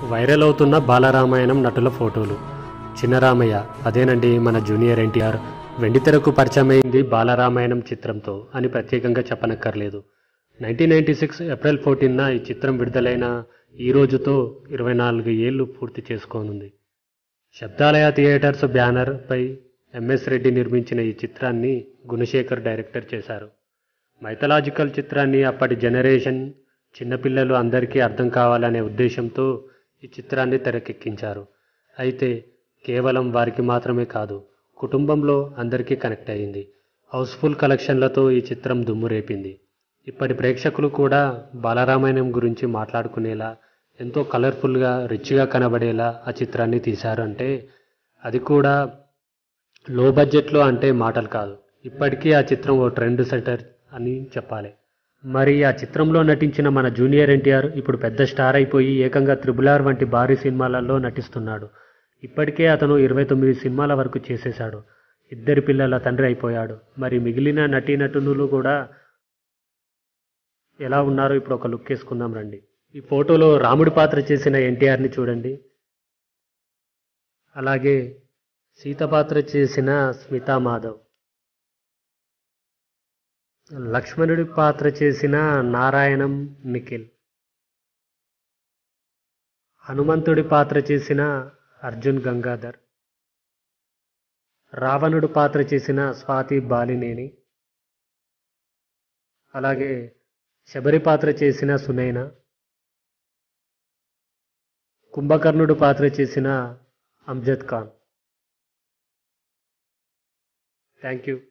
Viral అవుతున్న బాలరామాయణం నటుల ఫోటోలు. చిన్నరామయ్య అదేనండి మన జూనియర్ ఎన్టీఆర్. వెండితెరకు పరిచయమైంది బాలరామాయణం చిత్రంతో అని ప్రత్యేకంగా చెప్పనక్కర్లేదు. 1996 ఏప్రిల్ 14న ఈ చిత్రం విడుదలైన ఈ రోజుతో 24 ఏళ్లు పూర్తి చేసుకోనుంది. శబ్దాలయ థియేటర్స్ బ్యానర్ పై ఎంఎస్ రెడ్డి నిర్మించిన ఈ చిత్రాన్ని గుణశేఖర్ డైరెక్టర్ చేశారు. మైథలాజికల్ చిత్రాన్ని అప్పటి జనరేషన్ చిన్నపిల్లలు అందరికీ అర్థం కావాలనే ఉద్దేశంతో ఈ చిత్రాన్ని తెరకెక్కించారు. అయితే కేవలం వారికి మాత్రమే కాదు, కుటుంబంలో అందరికీ కనెక్ట్ అయ్యింది. హౌస్ఫుల్ కలెక్షన్లతో ఈ చిత్రం దుమ్ము రేపింది. ఇప్పటి ప్రేక్షకులు కూడా బాలరామాయణం గురించి మాట్లాడుకునేలా, ఎంతో కలర్ఫుల్గా రిచ్గా కనబడేలా ఆ చిత్రాన్ని తీశారు. అంటే అది కూడా లో బడ్జెట్లో అంటే మాటలు కాదు. ఇప్పటికీ ఆ చిత్రం ఓ ట్రెండ్ సెటర్ అని చెప్పాలి. మరి ఆ చిత్రంలో నటించిన మన జూనియర్ ఎన్టీఆర్ ఇప్పుడు పెద్ద స్టార్ అయిపోయి ఏకంగా RRR వంటి భారీ సినిమాలలో నటిస్తున్నాడు. ఇప్పటికే అతను 29 సినిమాల వరకు చేసేశాడు. 2 పిల్లల తండ్రి అయిపోయాడు. మరి మిగిలిన నటీనటులు కూడా ఎలా ఉన్నారో ఇప్పుడు ఒక లుక్ వేసుకుందాం రండి. ఈ ఫోటోలో రాముడి పాత్ర చేసిన ఎన్టీఆర్ని చూడండి. అలాగే సీత పాత్ర చేసిన స్మితా మాధవ్, లక్ష్మణుడి పాత్ర చేసిన నారాయణం నిఖిల్, హనుమంతుడి పాత్ర చేసిన అర్జున్ గంగాధర్, రావణుడి పాత్ర చేసిన స్వాతి బాలినేని, అలాగే శబరి పాత్ర చేసిన సునైన, కుంభకర్ణుడి పాత్ర చేసిన అమ్జద్ ఖాన్. Thank you.